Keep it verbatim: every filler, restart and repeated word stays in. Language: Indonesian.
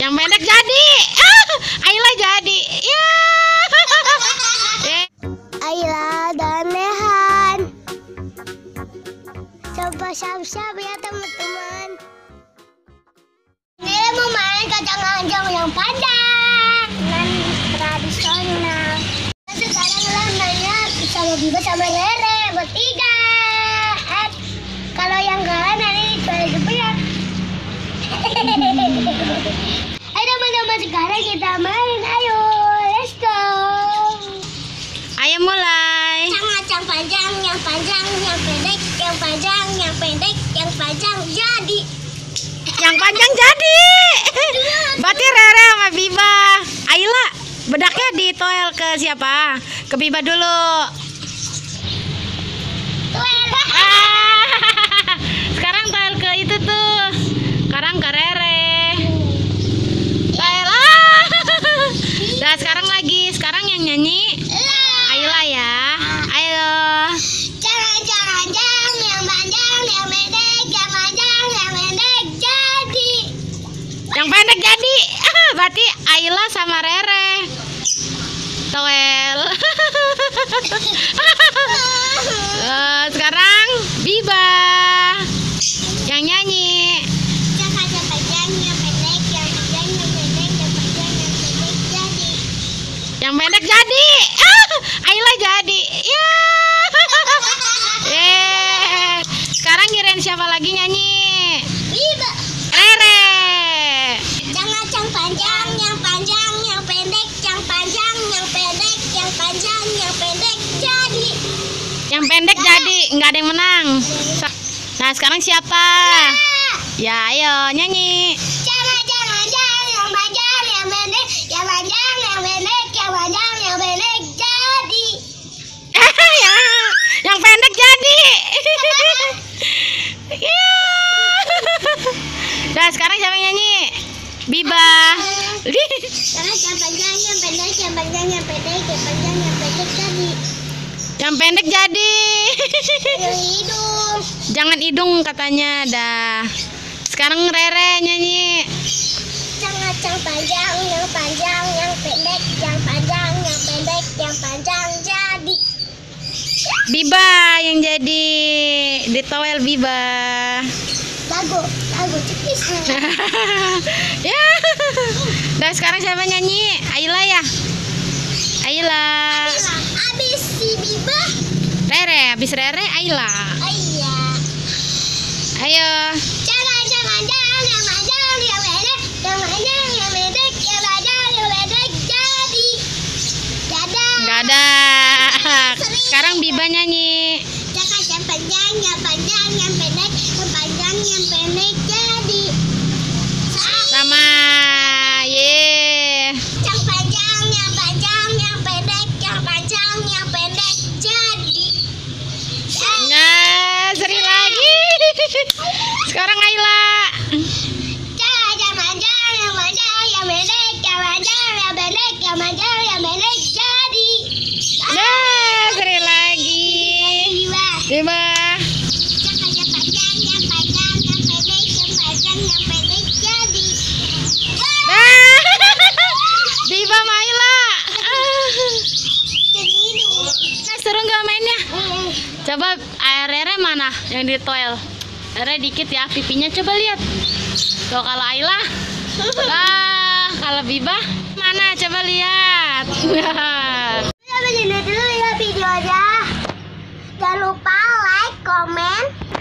Yang pendek jadi. Ah, Ayla jadi. Ya. Ayla dan Nehan. Coba siap-siap ya teman-teman. Nela mau main kacang-kacang yang panjang dan tradisional. Sekarang lamanya sama Biba sama Rere bertiga. Eh, kalau yang kalah nanti coba ya. Ayo teman-teman, sekarang kita main. Ayo, let's go. Ayo mulai. Kacang-kacang panjang, yang panjang, yang pendek, yang panjang, yang pendek, yang panjang jadi. Yang panjang jadi. Berarti Rere sama Biba. Ayla, bedaknya ditoel ke siapa? Ke Biba dulu. Ah, sekarang toel ke itu tuh. Sekarang ke Rere. Toel. Ah. Nah, sekarang lagi. Sekarang yang nyanyi Ayla ya. Ayo. Jangan-jangan yang panjang, yang pendek, yang panjang, yang pendek jadi. Yang pendek jadi. Ah, berarti Ayla sama Rere. Toel. Uh, sekarang Biba yang nyanyi. Jangan-jangan panjang, yang pendek, yang panjang, yang pendek, yang panjang, yang pendek jadi. Yang pendek jadi. Ah, Ayla jadi. Ya. Yeah. Sekarang kirain siapa lagi nyanyi? Biba. Rere. Jangan-jangan panjang, yang panjang, yang pendek, yang panjang, yang pendek, yang panjang, yang pendek jadi. Yang pendek jadi. Nggak ada yang menang. Nah, sekarang siapa? Ya, ayo nyanyi. Jangan-jangan yang panjang, yang pendek, yang panjang, yang pendek, yang panjang, yang pendek jadi. yang, yang pendek jadi. Ya. Nah, sekarang siapa yang nyanyi? Biba. Jangan panjang, yang pendek, yang panjang, yang pendek, yang panjang, yang pendek jadi. Yang pendek jadi. Yang hidung. Jangan hidung katanya dah. Sekarang Rere nyanyi. Jangan panjang, yang panjang, yang pendek, yang panjang, yang pendek, yang panjang jadi. Biba yang jadi. Ditowel Biba. Lagu, lagu cepis. Ya. Dan sekarang siapa nyanyi? Ayla ya. Ayla. Abis si Biba. Rere, habis Rere Ayla. Iya. Ayo. Jangan, jangan, jangan, yang panjang, yang pendek, yang panjang, yang pendek, yang panjang, yang pendek jadi. Dadah. Nggak ada. Sekarang Biba nyanyi. Jangan, yang panjang, yang panjang, yang pendek, yang panjang, yang pendek jadi. Sama. Ye. Yang panjang, yang panjang, yang pendek, yang panjang, yang pendek jadi. Nah, seri lagi. Sekarang Ayla. Jangan, yang panjang, yang panjang, yang pendek, yang panjang, yang pendek, yang panjang, yang pendek jadi. Nah, seri lagi. Biba. Biba. Jangan, yang panjang, yang panjang, yang pendek, yang panjang, yang pendek jadi. Nah, Biba sama Ayla. Nah, seru nggak mainnya? Coba air Rere mana yang di toel? Rere dikit ya pipinya, coba lihat. Tuh kalau Ayla. Nah, kalau Biba mana? Coba lihat. Sampai sini dulu ya videonya. Jangan lupa like, komen,